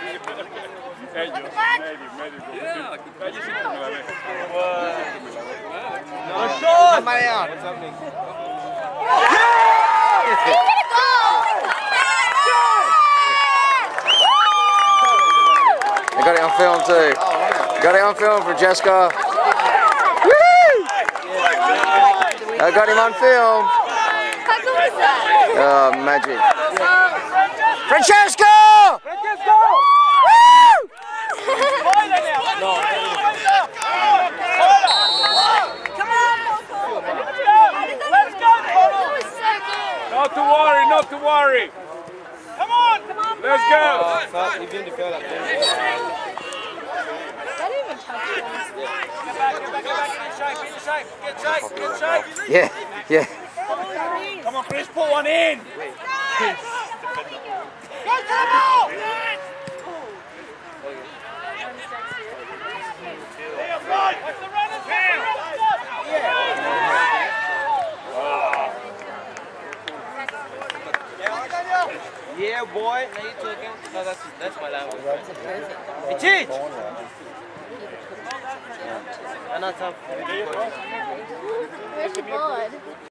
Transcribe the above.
Ellos, medio. Ellos sí que me la ven. No shot! Mareado. I got it on film too. Got it on film for Jessica. Woo! I got him on film. How cool is that? Oh, magic. Francesco! Francesco! Woo! Not to worry. Come on. Let's go. You didn't feel that. That didn't even touch him. Get shape. Yeah. Come on, Chris, put one in. Go to the ball. What's the runner's down? Yeah, boy. No, you took him. No, that's my language. Hey, Cheech! I'm not tough. Where's your blood?